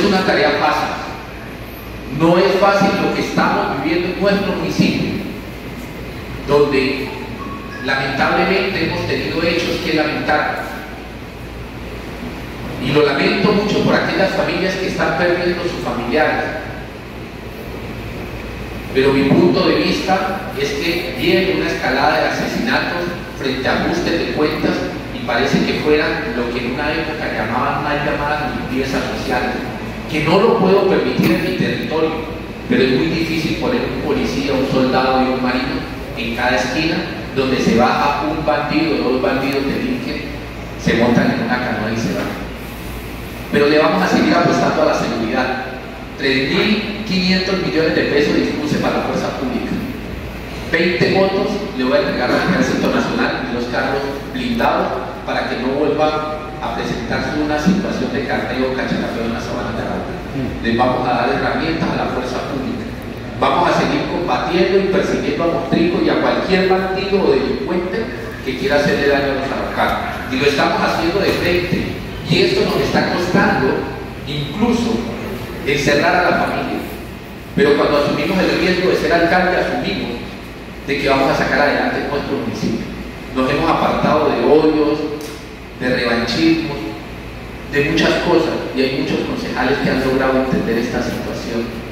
una tarea fácil. No es fácil lo que estamos viviendo en nuestro municipio, donde lamentablemente hemos tenido hechos que lamentar. Y lo lamento mucho por aquellas familias que están perdiendo sus familiares. Pero mi punto de vista es que viene una escalada de asesinatos frente a ajustes de cuentas y parece que fueran lo que en una época llamaban mal llamadas limpiezas sociales, que no lo puedo permitir en mi territorio, pero es muy difícil poner un policía, un soldado y un marino en cada esquina donde se baja un bandido, dos bandidos delinquen, se montan en una canoa y se van. Pero le vamos a seguir apostando a la seguridad. 3.500 millones de pesos dispuse para la fuerza pública. 20 motos le voy a entregar al Ejército Nacional y los carros blindados para que no vuelva a presentarse una situación de carteo o cacharreo en la sabana de Arauca. Les vamos a dar herramientas a la fuerza pública. Vamos a seguir combatiendo y persiguiendo a Mostrico y a cualquier bandido o delincuente que quiera hacerle daño a los araucanos. Y lo estamos haciendo de frente. Y esto nos está costando incluso encerrar a la familia. Pero cuando asumimos el riesgo de ser alcalde, asumimos de que vamos a sacar adelante nuestro municipio. Nos hemos apartado de odios, de revanchismos, de muchas cosas, y hay muchos concejales que han logrado entender esta situación